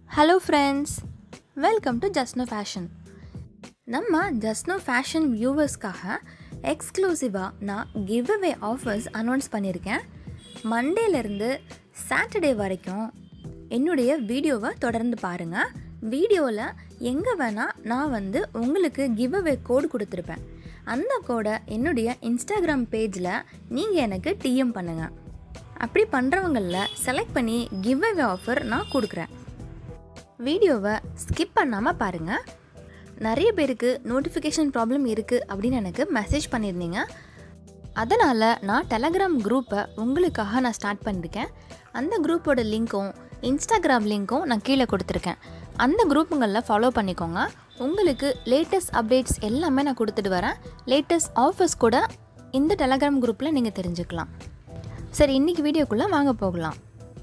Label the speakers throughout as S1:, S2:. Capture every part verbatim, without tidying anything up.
S1: Hello friends, welcome to Just Know Fashion. நம்ம Just Know Fashion வியூவர்ஸ்க்காக எக்ஸ்க்ளூசிவாக நான் give away offers announce பண்ணியிருக்கேன். மண்டேலேருந்து Saturday வரைக்கும் என்னுடைய வீடியோவை தொடர்ந்து பாருங்கள். வீடியோவில் எங்கே வேணால் நான் வந்து உங்களுக்கு கிவ் அவே கோடு கொடுத்துருப்பேன். அந்த கோடை என்னுடைய இன்ஸ்டாகிராம் பேஜில் நீங்கள் எனக்கு டிஎம் பண்ணுங்கள். அப்படி பண்ணுறவங்களில் செலக்ட் பண்ணி கிவ் அவே ஆஃபர் நான் கொடுக்குறேன். வீடியோவை ஸ்கிப் பண்ணாமல் பாருங்கள். நிறைய பேருக்கு நோட்டிஃபிகேஷன் ப்ராப்ளம் இருக்குது அப்படின்னு எனக்கு மெசேஜ் பண்ணியிருந்தீங்க. அதனால் நான் டெலகிராம் குரூப்பை உங்களுக்காக நான் ஸ்டார்ட் பண்ணியிருக்கேன். அந்த குரூப்போட லிங்க்கும் இன்ஸ்டாகிராம் லிங்க்கும் நான் கீழே கொடுத்துருக்கேன். அந்த குரூப்புங்களில் ஃபாலோ பண்ணிக்கோங்க. உங்களுக்கு லேட்டஸ்ட் அப்டேட்ஸ் எல்லாமே நான் கொடுத்துட்டு வரேன். லேட்டஸ்ட் ஆஃபர்ஸ் கூட இந்த டெலகிராம் குரூப்பில் நீங்கள் தெரிஞ்சுக்கலாம். சரி, இன்றைக்கி வீடியோக்குள்ளே வாங்க போகலாம்.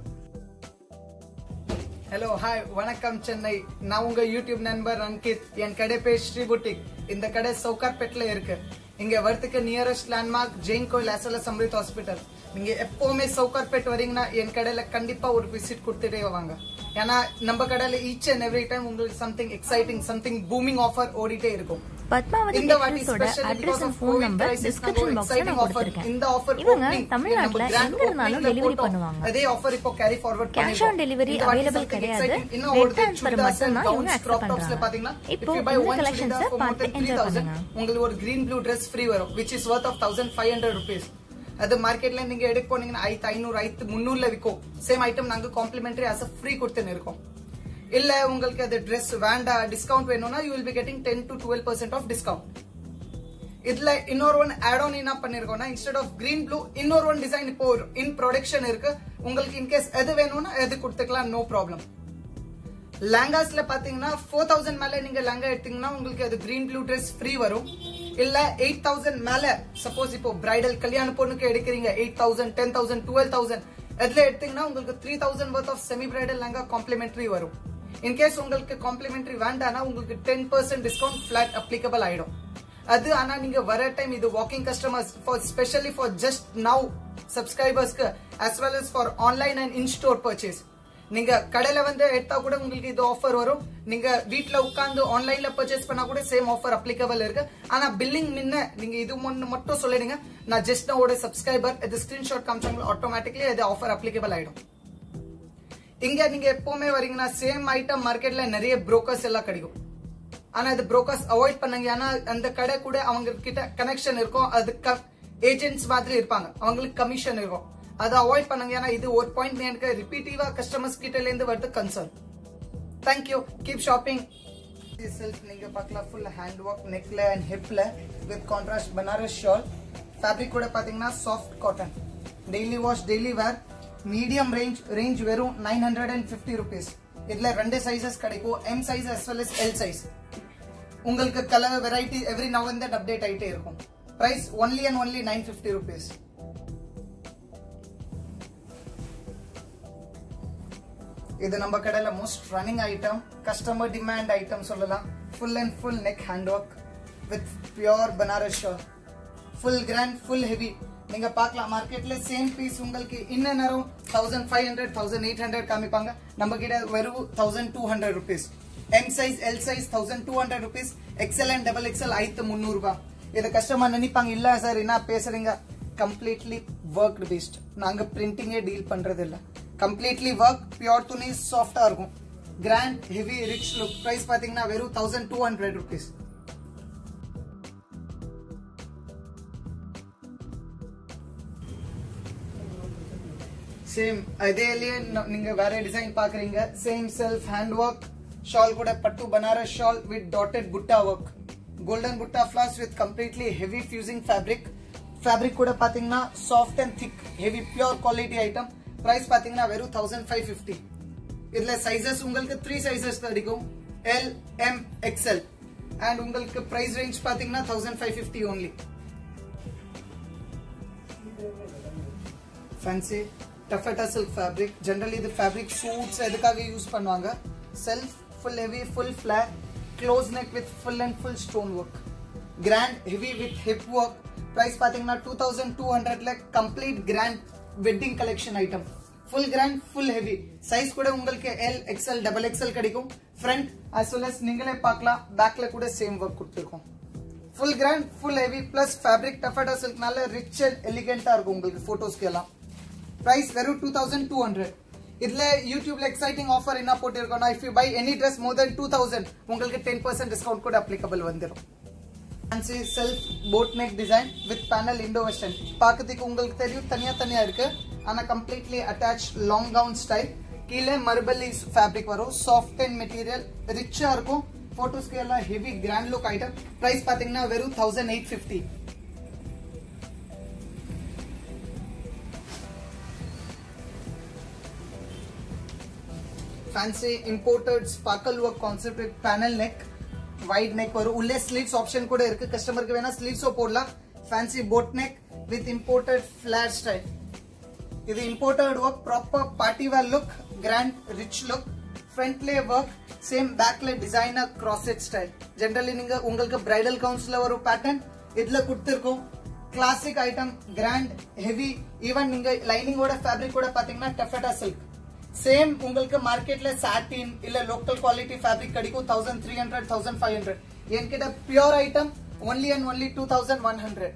S2: ஹலோ ஹாய் வணக்கம் சென்னை. நான் உங்க யூடியூப் நண்பர் அங்கித். என் கடை பேர் ஸ்ரீ புட்டிக். இந்த கடை சவுகார்பேட்ல இருக்கு. இங்க வரத்துக்கு நியரஸ்ட் லேண்ட்மார்க் ஜெயின் கோயில் அசல சம்ரித் ஹாஸ்பிட்டல். நீங்க எப்பவுமே சவுகார்பேட் வரீங்கன்னா என் கடையில கண்டிப்பா ஒரு விசிட் கொடுத்துட்டே வாங்க. ஏன்னா நம்ம கடையில ஈச் அண்ட் எவ்ரி டைம் உங்களுக்கு something exciting something booming offer ஓடிட்டே இருக்கும்.
S1: பத்மாவதி டெக்ஸ்டைல்ஸோட address and phone number description பாக்ஸ்ல நான் கொடுத்திருக்கேன்.
S2: இந்த ஆஃபர்
S1: இவங்க தமிழ்நாட்டுல எங்க இருந்தாலும் டெலிவரி பண்ணுவாங்க.
S2: அதே ஆஃபர் இப்போ carry forward
S1: cash on delivery available கிடையாது. நெட் ட்ரான்ஸ்ஃபர் மட்டும் தான் இவங்க அக்செப்ட் பண்றாங்க. இப்போ இந்த கலெக்ஷன்ஸை பார்த்து என்ஜாய் பண்ணுங்க.
S2: உங்களுக்கு ஒரு கிரீன் ப்ளூ Dress ஃப்ரீ வரும், which is worth of one thousand five hundred rupees. அது மார்க்கெட்ல நீங்க எடுக்க போனீங்கன்னா ஐத்து ஐநூறு ஐத்து முன்னூறுல விற்கும். சேம் ஐட்டம் நாங்க காம்ப்ளிமெண்டரி as a ஃப்ரீ கொடுத்துன்னு இருக்கோம். இல்ல உங்களுக்கு அது Dress வேண்டா டிஸ்கவுண்ட் வேணும்னா you will be getting ten to twelve percent of discount. இதுல இன்னொரு ஒன் ஆட் ஆன் என்ன பண்ணிருக்கோம்னா இன்ஸ்டெட் ஆஃப் கிரீன் ப்ளூ இன்னொரு ஒன் டிசைன் இப்போ இன் ப்ரொடக்ஷன் இருக்கு. உங்களுக்கு இன்கேஸ் எது வேணும்னா எது கொடுத்துக்கலாம், நோ ப்ராப்ளம். லேங்காஸ்ல பாத்தீங்கன்னா ஃபோர் தௌசண்ட் மேல நீங்க லேங்கா எடுத்தீங்கன்னா உங்களுக்கு அது கிரீன் ப்ளூ Dress ஃப்ரீ வரும். இல்ல எயிட் தௌசண்ட் மேல சப்போஸ் இப்போ பிரைடல் கல்யாண பொண்ணுக்கு எடுக்கிறீங்க eight thousand ten thousand twelve thousand அதுல எடுத்தீங்கன்னா உங்களுக்கு three thousand worth of semi bridal lehenga complimentary வரும். இன்கேஸ் உங்களுக்கு காம்ப்ளிமெண்டரி வேண்டானா உங்களுக்கு ten percent discount flat applicable ஆயிடும். அது ஆனா நீங்க வர டைம் இது walking customers for specially for just now சப்ஸ்கிரைபர்ஸ்க்கு as well as for online and in store purchase. நீங்க கடையில வந்து எடுத்தா கூட உங்களுக்கு இது ஆஃபர் வரும். நீங்க வீட்ல உட்கார்ந்து ஆன்லைன்ல பர்ச்சேஸ் பண்ணா கூட சேம் ஆஃபர் அப்ளிகபிள் இருக்கு. ஆனா பில்லிங் முன்ன நீங்க இது மட்டும் சொல்லிடுங்க, நான் ஜஸ்ட் நவோட சப்ஸ்கிரைபர் இது ஸ்கிரீன்ஷாட் காமிச்சாங்க ஆட்டோமேட்டிக்கலி இது ஆஃபர் அப்ளிகபிள் ஆயிடும். இங்க நீங்க எப்பவுமே வரீங்கன்னா சேம் ஐட்டம் மார்க்கெட்ல நிறைய புரோக்கர்ஸ் எல்லாம் கிடைக்கும். ஆனா இது புரோக்கர்ஸ் அவாய்ட் பண்ணுங்க. ஏன்னா அந்த கடை கூட அவங்க கிட்ட கனெக்ஷன் இருக்கும், அது ஏஜென்ட்ஸ் மாதிரி இருப்பாங்க, அவங்களுக்கு கமிஷன் இருக்கும். அதை அவாய்ட் பண்ணுங்க. ஏன்னா இது ஒரு பாயிண்ட் எனக்கு ரிப்பீட்டிவா கஸ்டமர்ஸ் கிட்ட இருந்து வருது concern. Thank you, keep shopping. Self நீங்க பார்க்கலாம் ஃபுல் ஹேண்ட் ஒர்க் நெக்ல அண்ட் ஹிப்ல with contrast Banaras shawl. Fabric கூட பாத்தீங்கன்னா soft cotton, daily wash daily wear. Medium range range வெறும் nine hundred and fifty rupees. இதுல ரெண்டு சைசஸ் கிடைக்கும், M size as well as L size. உங்களுக்கு colour variety every now and then update ஆயிட்டே இருக்கும். Price only and only nine fifty rupees. இது நம்ம கடையில most running item, customer demand item சொல்லலாம். Full and full neck hand work with pure Banaras shawl, full grand full heavy. நீங்க பார்க்கலாம் மார்க்கெட்ல same piece உங்களுக்கு இன்ன நேரம் thousand five hundred thousand eight hundred காமிப்பாங்க. நம்ம கிட்ட வெறும் thousand two hundred rupees. M size L size thousand two hundred rupees. XL and double XL ஐத்து முன்னூறு ரூபாய். இதை கஸ்டமர் நினைப்பாங்க இல்ல சார் என்ன பேசுறீங்க, கம்ப்ளீட்லி ஒர்க் பேஸ்ட். நாங்க பிரிண்டிங்கே டீல் பண்றது இல்ல, கம்ப்ளீட்லி ஒர்க். பியூர் துணி சாஃப்டா இருக்கும், grand heavy rich look. Price பாத்தீங்கன்னா வெறும் தௌசண்ட் டூ ஹண்ட்ரட் ருபீஸ். சேம் அதேலயே நீங்க வேற டிசைன் பாக்குறீங்க. Same self hand work shawl கூட பட்டு Banaras shawl with dotted butta work, golden butta flash with completely heavy fusing fabric. Fabric கூட பாத்தீங்கன்னா soft and thick heavy pure quality item. Price பாத்தீங்கன்னா வெறும் தௌசண்ட் ஃபைவ் பிப்டி. இதுல சைசஸ் உங்களுக்கு த்ரீ சைசஸ் கிடைக்கும், L M XL. And உங்களுக்கு பிரைஸ் ரேஞ்ச் பாத்தீங்கன்னா thousand five fifty only. Fancy taffeta silk fabric. Generally இது ஃபேப்ரிக் சூட்ஸ் எதுக்காக use பண்ணுவாங்க. Self full heavy full flat close neck with full and full stone work, grand heavy with hip work. Price பாத்தீங்கன்னா two thousand two ஹண்ட்ரட்ல complete grand wedding collection item. full grand full heavy size கூட உங்களுக்கு L X L double X L கிடைக்கும் front as well as நீங்களே பார்க்கலாம் backல கூட same work கொடுத்திருக்கோம் full grand full heavy plus fabric taffeta silk நல்ல rich and elegant ஆ இருக்கும் உங்களுக்கு photos எல்லாம் price வெறும் two thousand two hundred இதுல YouTubeல exciting offer என்ன போட்டிருக்கோம்னா if you buy any dress more than two thousand உங்களுக்கு ten percent discount கூட applicable வந்துரும் fancy self boat neck design with panel Indo western பாக்கிறதுக்கு உங்களுக்கு தெரியும் தனியா தனியா இருக்கு ஆனா completely attached long gown style கீழே marble fabric வரும் soft and material rich ஆ இருக்கும் photos க்கு எல்லாம் heavy grand look item price பாத்தீங்கன்னா வெறும் one thousand eight hundred fifty fancy imported sparkle work concept with panel neck wide neck varum ulle sleeves option kuda irukku customer ku vena sleeves o podala fancy boat neck with imported flare style idu imported work proper party wear look grand rich look front lay work same back lay designer crochet style generally ninga ungalku bridal gowns la varu pattern idla kuduthirkom classic item grand heavy even ninga lining oda fabric oda pathina taffeta silk same உங்களுக்கு மார்க்கெட்ல satin இல்ல local quality fabric கிடைக்கும் one thousand three hundred one thousand five hundred என்கிட்ட pure item only and only two thousand one hundred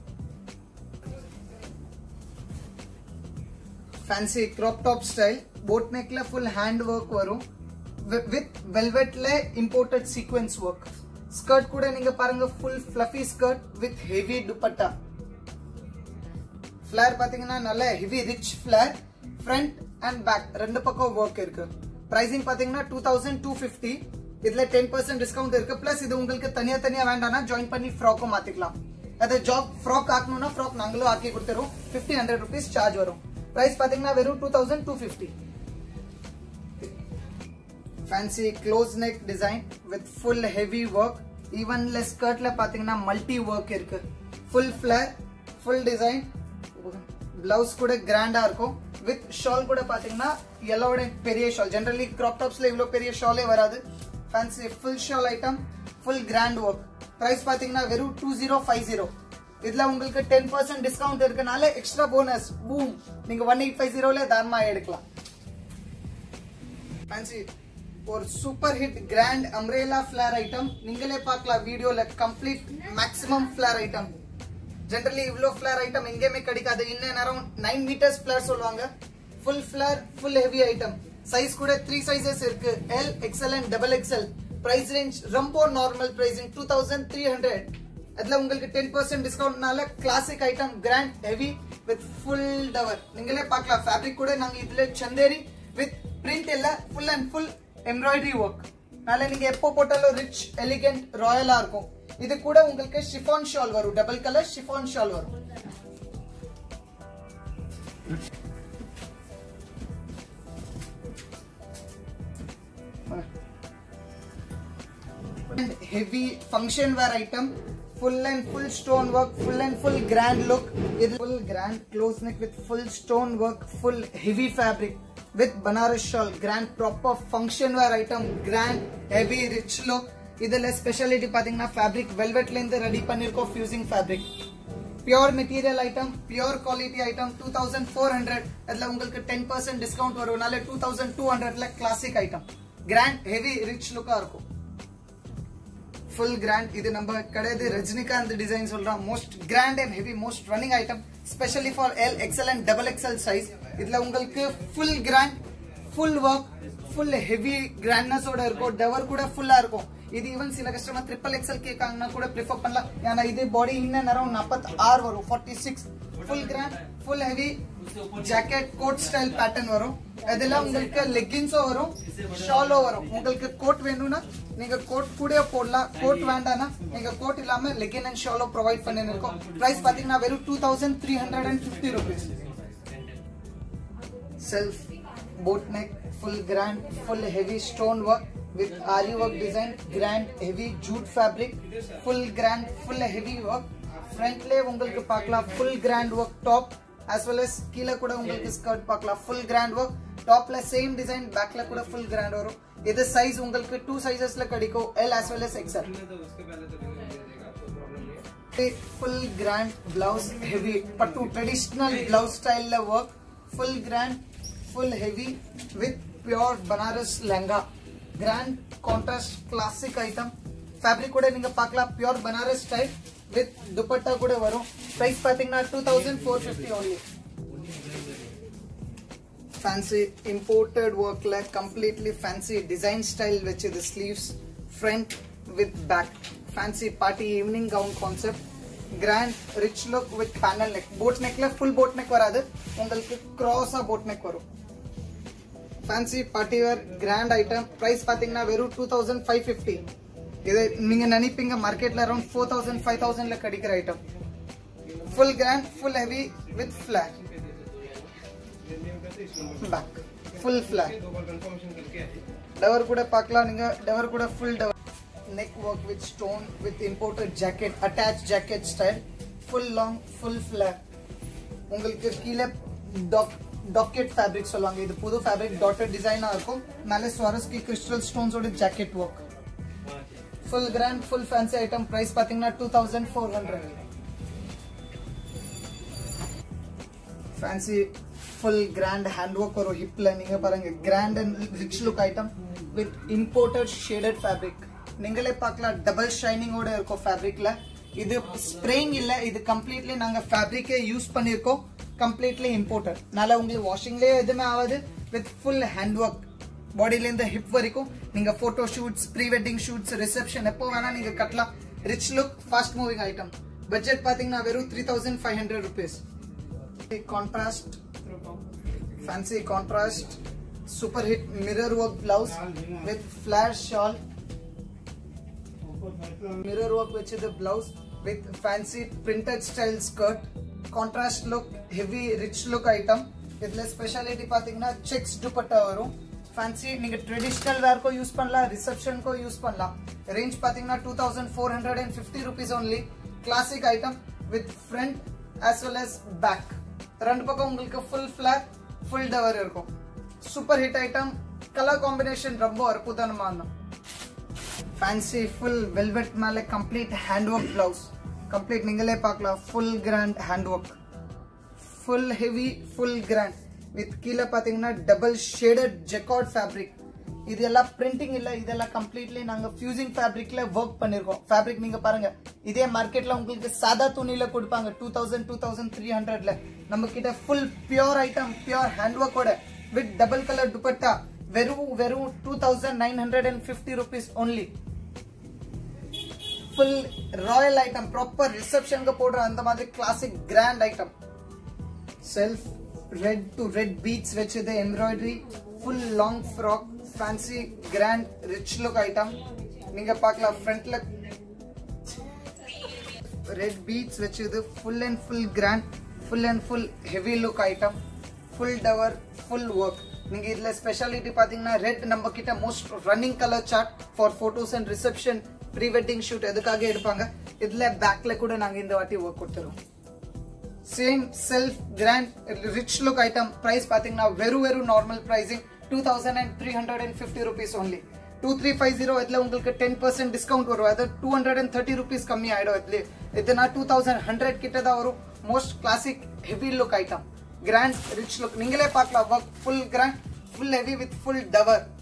S2: fancy crop top style boat neck la full hand work வரும் with velvet la imported sequence work skirt கூட நீங்க பாருங்க full fluffy skirt with heavy dupatta flare பாத்தீங்கன்னா நல்ல heavy rich flare front and back ரெண்டு பக்கம் work இருக்கு pricing பாத்தீங்கன்னா two thousand two hundred fifty இதுல ten percent discount இருக்கு plus இது உங்களுக்கு தனியா தனியா வேண்டாம்னா join பண்ணி frock மாத்திக்கலாம் அத job frock ஆக்கணும்னா frock நாங்களும் ஆக்கி கொடுத்துறோம் fifteen hundred rupees charge வரும் price பாத்தீங்கன்னா வெறும் two thousand two hundred fifty fancy close neck design with full heavy work even less skirt ல பாத்தீங்கன்னா multi work இருக்கு full flare full design blouse கூட கிராண்டா இருக்கும் with shawl கூட பாத்தீங்கன்னா yellowட பெரிய shawl generally crop tops ல இவ்ளோ பெரிய shawlே வராது fancy full shawl item full grand work price பாத்தீங்கன்னா வெறும் two thousand fifty இதுல உங்களுக்கு ten percent discount இருக்கனால extra bonus boom நீங்க one eight five zero ல தாராளமா எடுக்கலாம் fancy ஒரு super hit grand umbrella flare item நீங்களே பார்க்கலாம் வீடியோல complete maximum flare item generally ivlo flare item engeme kadikadu in and around nine meters flare solvanga full flare full heavy item size kuda three sizes irukku L X L and double X L price range rombo normal pricing two thousand three hundred adla ungalku ten percent discount nala classic item grand heavy with full dower ningale paakla fabric kuda nanga idle chanderi with print ella full and full embroidery work nala ninga eppo potalo rich elegant royal ah irukum இது கூட உங்களுக்கு chiffon shawl வரும் double colour chiffon shawl வரும் heavy function wear item full and full stone work full and full grand look இது full grand close neck with full stone work full heavy fabric with Banaras shawl grand proper function wear item grand heavy rich look இதுல speciality பாத்தீங்கன்னா fabric velvet ல இருந்து ready பண்ணிருக்கோம் fusing fabric pure material item pure quality item two thousand four hundred அதுல உங்களுக்கு ten percent discount வரும்னால two thousand two hundred ல classic item grand heavy rich look ஆ இருக்கும் full grand இது நம்ம கடைது ரஜினிகாந்த் டிசைன் சொல்றோம் most grand and heavy most running item especially for L X L and double X L size இதுல உங்களுக்கு full grand full work full heavy grandness ஓட இருக்கும் tower கூட ஃபுல்லா இருக்கும் இது ஈவன் சில கஸ்டமர் triple X L கேக்காங்கன்னா கூட ப்ரிஃபர் பண்ணலாம் ஏனா இது பாடி இன்ன அரௌண்ட் forty-six வரும் forty-six full grand full heavy jacket coat style pattern வரும் அதெல்லாம் உங்களுக்கு லெகின்ஸோ வரும் ஷாலோ வரும் உங்களுக்கு கோட் வேணும்னா நீங்க கோட் கூட போடலாம் கோட் வேண்டாம்னா நீங்க கோட் இல்லாம லெகின் அண்ட் ஷாலோ ப்ரொவைட் பண்ணிருக்கோம் பிரைஸ் பாத்தீங்கன்னா வெறும் two thousand three hundred fifty rupees self boat neck full grand full heavy stone work with ari work design grand heavy jute fabric full grand full heavy work front lay உங்களுக்கு பார்க்கலாம் full grand work top as well as கீழ கூட உங்களுக்கு skirt பார்க்கலாம் full grand work top la same design back la kuda full grand varum idu size ungalku two sizes la kadiko L as well as X L full grand blouse heavy pattu traditional blouse style la work full grand full heavy with pure Banaras lehenga. Grand contrast classic item. Fabric kuda ninga paakla pure Banaras type with dupatta kuda varum. Price pathina two thousand four hundred fifty only. Fancy imported work like completely fancy design style which is the sleeves front with back. Fancy party evening gown concept. Grand rich look with panel neck. Boat neck la full boat neck varadu. Ungalku cross a boat neck varum. Fancy party wear grand item. Price pathina veru two thousand five hundred fifty. Idu ninga nanipinga market la around four thousand five thousand la kadikra item. Full grand, full heavy with flare. Back full flare. Dower kuda paakla ninga dower kuda full dower. Neck work with stone with imported jacket, attached jacket style. Full long, full flare. உங்களுக்கு கீழே dock docket fabric சொல்வாங்க. இது புது fabric dotted design ஆ இருக்கும். மேலே Swarovski crystal stones ஓட jacket work. Full grand, full fancy item. Price பாத்தீங்கன்னா two thousand four hundred. Fancy full grand handwork வரும் hipல நீங்க பாருங்க grand and rich look item with imported shaded fabric. நீங்களே பார்க்கலாம் double shining ஓட இருக்கும் ஃபேப்ரிக்ல. இது ஸ்ப்ரேயிங் இல்ல, இது கம்ப்ளீட்லி நாங்க ஃபேப்ரிக்கே யூஸ் பண்ணிருக்கோம். Completely imported. நால உங்களுக்கு வாஷிங்லயே எதுவுமே ஆகாது. With full hand work. பாடியில இருந்து ஹிப் வரைக்கும் நீங்க photo shoots, pre wedding shoots, reception எப்போ வேணா நீங்க கட்டலாம். Rich look, fast moving item. Budget பாத்தீங்கன்னா வெறும் three thousand five hundred rupees. Contrast, fancy contrast, super hit mirror work blouse with flash shawl. Mirror work which is the blouse with fancy printed style skirt. Contrast look, heavy rich look item. இதுல speciality பாத்தீங்கன்னா checks dupatta வரும். Fancy நீங்க traditional wear கோ use பண்ணலாம், reception கோ use பண்ணலாம். Range பாத்தீங்கன்னா two thousand four hundred fifty rupees only. Classic item with front as well as back. ரெண்டு பக்கம் உங்களுக்கு full flare, full dower இருக்கும். Super hit item. Colour combination ரொம்ப அற்புதமா இருக்கும். Fancy full velvet மேல complete handwork blouse. Complete நீங்களே பார்க்கலாம். Full grand handwork. Full heavy, full grand. With கீழே பாத்தீங்கன்னா double shaded jacquard fabric. இதெல்லாம் printing இல்ல, இதெல்லாம் completely நாங்க fusing fabricல work பண்ணிருக்கோம். Fabric நீங்க பாருங்க. இதே மார்க்கெட்ல உங்களுக்கு சாதா துணியில கொடுப்பாங்க two thousand, two thousand three hundred ல. நம்ம கிட்ட full pure item, pure handwork ஓட with double color dupatta. வெறும் வெறும் two thousand nine hundred fifty rupees only. Full royal item, proper reception ka podra andha madri classic grand item. Self red to red beads which is the embroidery. Full long frock, fancy grand rich look item. Ninga paakla front la red beads which is the full and full grand, full and full heavy look item. Full dower, full work. நீங்க இதுல speciality பாத்தீங்கன்னா red நம்ம கிட்ட most running colour chart for photos and reception, pre wedding shoot எதுக்காக எடுப்பாங்க. இதுல பேக்ல கூட நாங்க இந்த வாட்டி ஒர்க் கொடுத்துறோம். Same self grand rich look item. Price பாத்தீங்கன்னா வெறும் வெறும் normal pricing two thousand three hundred fifty rupees only. two three five zero இதுல உங்களுக்கு ten percent டிஸ்கவுண்ட் வரும். அது two hundred thirty rupees கம்மி ஆயிடும். இதுல இதுனா two thousand one hundred கிட்ட தான் வரும். Most classic heavy look item. Grand rich look. நீங்களே பார்க்கலாம். work full grand, full heavy with full dower.